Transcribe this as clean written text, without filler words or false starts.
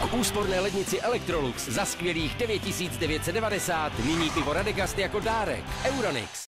K úsporné lednici Electrolux za skvělých 9990 nyní pivo Radegast jako dárek. Euronix.